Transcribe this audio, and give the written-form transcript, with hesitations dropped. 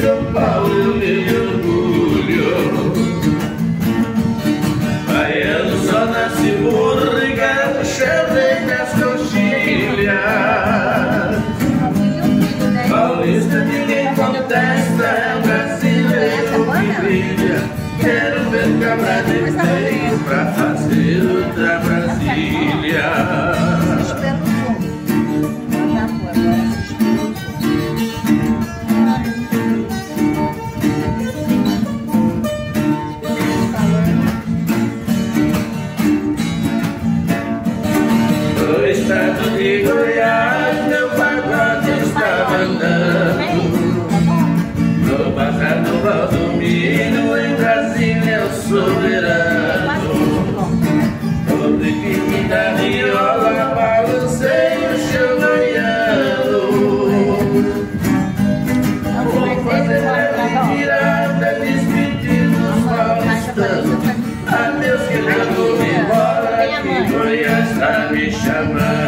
São Paulo eu me orgulho. Baiano só nasce burro e gaúcho vem das coxilhas. Paulista ninguém contesta, é um brasileiro que brilha. Quero ver cabra de meio pra fazer outra Brasília. No estado de Goiás, meu pagode estava andando. No bazar do Valdomiro, em Brasília eu soberano. No pique da viola, balancei o chão baiano. Vou fazer leve virada, despedir dos paulistanos. Adeus que eu vou embora, que Goiás tá me chamando.